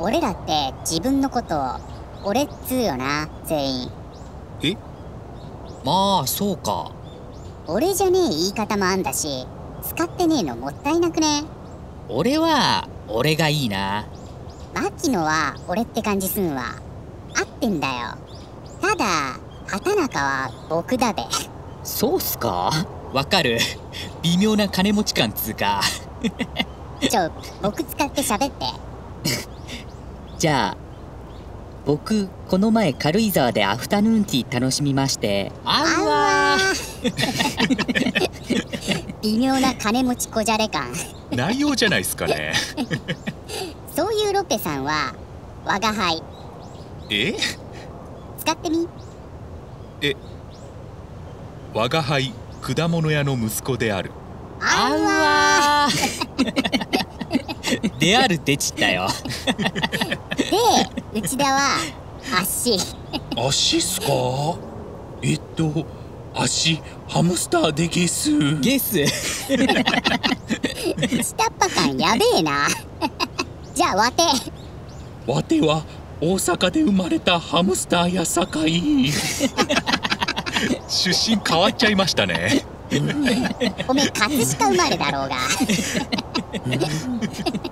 俺らって自分のことを俺っつうよな、全員。 え、まあそうか。 俺じゃねえ言い方もあんだし、使ってねえのもったいなくね？ 俺は俺がいいな。 牧野は俺って感じすんわ。合ってんだよ。ただ畑中は僕だべ。 そうっすか。わかる。微妙な金持ち感つうか。 僕使って喋って。 じゃあ僕この前軽井沢でアフタヌーンティー楽しみまして。 あうわー微妙な金持ちこじゃれ感。 内容じゃないっすかね。 そういうロペさんは我が輩。使ってみ。 我が輩果物屋の息子である。 あうわーであるでちったよ。 で内田は足。 足っすか？足ハムスターでゲス。 ゲス下っ端感やべえな。じゃあわては大阪で生まれたハムスターやさかい。 出身変わっちゃいましたね。 おめえ葛飾生まれだろうが。